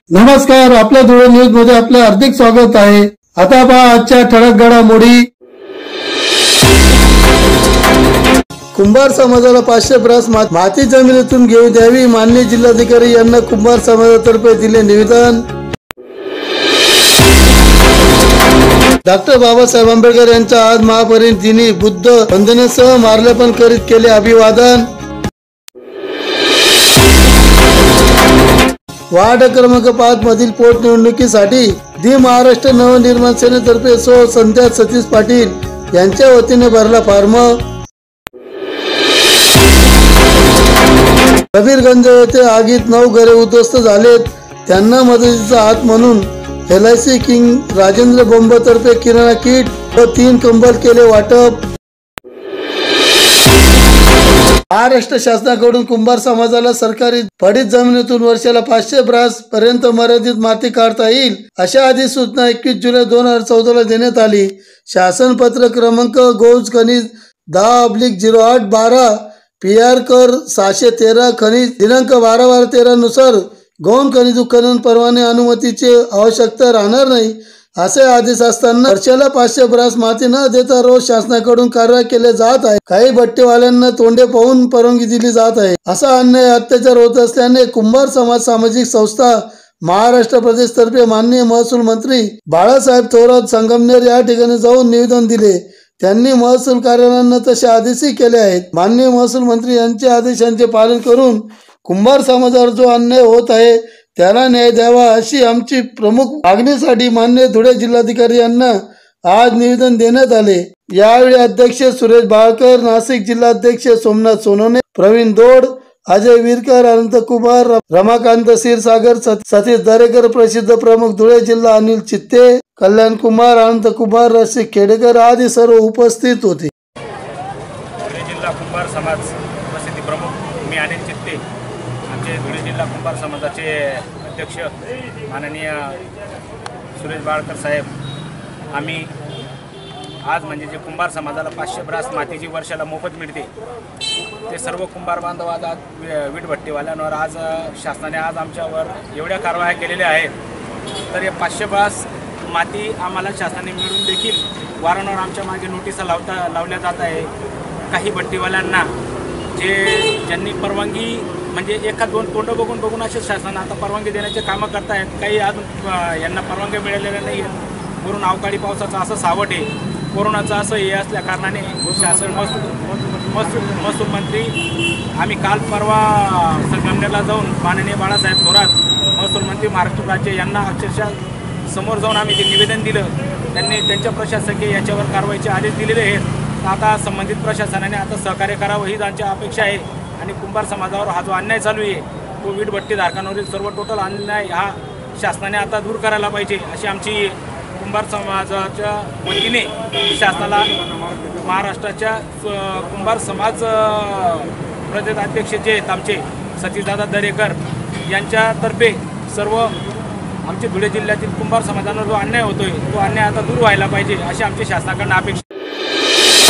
नमस्कार, आपल्या धुळे न्यूज मध्ये आपले हार्दिक स्वागत आहे। आता पहा आजच्या ठळक घडामोडी। कुंभार समाजाला 500 ब्रास माती जमिनीतून घेऊ द्यावी, माननीय जिल्हाधिकारी यांना कुंभार समाजातर्फे दिले निवेदन। डॉक्टर बाबासाहेब आंबेडकर यांच्या आज महापरिनिर्वाण बुद्ध वंदनेसह माल्यार्पण करीत केले अभिवादन। वार्ड क्रमांक 5 मधील पोटनिवडणुकीसाठी दि महाराष्ट्र नवनिर्माण सेनेतर्फे संध्या सतीश पाटील यांच्या वतीने भरला फॉर्म। कबीरगंज येथे आगीत 9 घरे उद्ध्वस्त झालेत, त्यांना मदतीचा हात म्हणून LIC किंग राजेंद्र बोंब तर्फे किराणा किट व 3 कंबल केले वाटप। महाराष्ट्र शासनाकडून कुंभार समाजाला सरकारी पडीत जमिनीतून वर्षाला 500 ब्रास पर्यंत मर्यादित माती काढता येईल अशा अधिसूचना 21 जुलै 2014 ला देण्यात आली। शासन पत्र क्रमांक गौज खनिज 10/08/12 PR कर 613 खनिज दिनांक 12/12/13 नुसार गौण खनिज उत्खनन परवाने अनुमतीची आवश्यकता राहणार नाही असे आदेश असताना वर्षाला 500 ब्रास माती न देता रोज शासनाकडून कारवाई केले जात आहे। काही भट्टीवाल्यांना तोंडे पाहून परवानगी दिली जात आहे। असा अन्याय अत्याचार होत असल्याने कुंभार समाज सामाजिक संस्था महाराष्ट्र प्रदेश तर्फे माननीय महसूल मंत्री बाळासाहेब थोरात संगमनेर या ठिकाणी जाऊन निवेदन दिले। त्यांनी महसूल कार्यालयांना तसे आदेशही केले आहेत। माननीय महसूल मंत्री यांच्या आदेशांचे पालन करून कुंभार समाजावर जो अन्याय होत आहे त्याला न्याय द्यावा अशी आमची प्रमुख मागणीसाठी माननीय धुळे जिल्हाधिकारी यांना आज निवेदन देण्यात आले। यावेळी अध्यक्ष सुरेश बाळकर, नाशिक जिल्हाध्यक्ष सोमनाथ सोनोने, प्रवीण दोड, अजय वीरकर, अनंत कुमार, रमाकांत क्षीरसागर, सतीश दरेकर, प्रसिद्ध प्रमुख धुळे जिल्हा अनिल चित्ते, कल्याण कुमार, अनंत कुमार, रसिक खेडेकर आदी सर्व उपस्थित होते। धुळे जिल्हा कुंभार समाज प्रसिद्धी प्रमुख मी अनिल चित्ते, आमचे धुळे जिल्हा कुंभार समाजाचे अध्यक्ष माननीय सुरेश बाळकर साहेब, आम्ही आज म्हणजे जे कुंभार समाजाला 500 ब्रास मातीची वर्षाला मोफत मिळते ते सर्व कुंभार बांधव आज वीटभट्टीवाल्यांवर आज शासनाने आज आमच्यावर एवढ्या कारवाया केलेल्या आहेत। तर हे 500 ब्रास माती आम्हाला शासनाने मिळून देखील वारंवार आमच्या मागे नोटिसा लावल्या जात आहे। काही भट्टीवाल्यांना ज्यांनी परवानगी म्हणजे एखाद 2 तोंड बघून असे शासन आता परवानगी देण्याचे कामं करतायत। काही अजून यांना परवानगी मिळालेल्या नाही आहेत। वरून अवकाळी पावसाचं असं सावट आहे, कोरोनाचं असं हे असल्या कारणाने शासन महसूल मंत्री आम्ही काल परवा संगमनेरला जाऊन माननीय बाळासाहेब थोरात महसूल मंत्री महाराष्ट्र राज्य यांना अक्षरशः समोर जाऊन आम्ही ते निवेदन दिलं। त्यांनी त्यांच्या प्रशासकीय याच्यावर कारवाईचे आदेश दिलेले आहेत। आता संबंधित प्रशासनाने आता सहकार्य करावं हीच आमची अपेक्षा आहे। आणि कुंभार समाजावर हा जो अन्याय चालू आहे तो वीटभट्टीधारकांवरील सर्व टोटल अन्याय हा शासनाने आता दूर करायला पाहिजे अशी आमची कुंभार समाजाच्या वतीने शासनाला महाराष्ट्राच्या कुंभार समाज प्रदेश अध्यक्ष जे आहेत आमचे सतीशदादा दरेकर यांच्यातर्फे सर्व आमचे धुळे जिल्ह्यातील कुंभार समाजाला जो अन्याय होतोय तो अन्याय आता दूर व्हायला पाहिजे अशी आमची शासनाकडून अपेक्षा।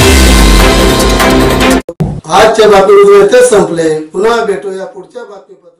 आजच्या बातमीपत्र संपले, पुन्हा भेटूया पुढच्या बातमीपत्र।